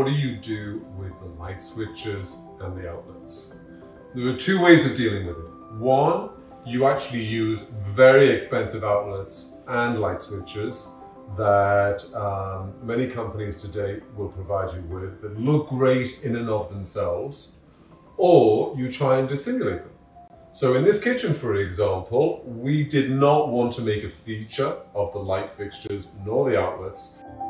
what do you do with the light switches and the outlets? There are two ways of dealing with it. One, you actually use very expensive outlets and light switches that many companies today will provide you with that look great in and of themselves, or you try and dissimulate them. So in this kitchen, for example, we did not want to make a feature of the light fixtures nor the outlets.